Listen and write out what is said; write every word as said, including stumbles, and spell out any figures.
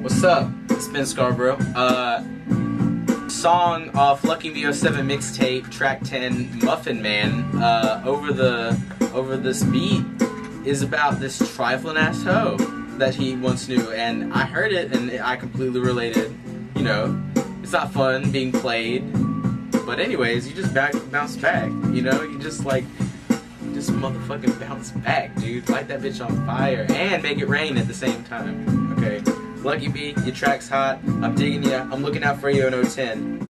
What's up? It's Ben Scarborough. Uh, song off Lucky Me oh seven mixtape, track ten, Muffin Man. Uh, over the over this beat is about this trifling ass hoe that he once knew, and I heard it and I completely related. You know, it's not fun being played, but anyways, you just back bounce back. You know, you just like. Just motherfucking bounce back, dude. Light that bitch on fire and make it rain at the same time. Okay. Lucky B, your track's hot. I'm digging ya. I'm looking out for you in oh ten.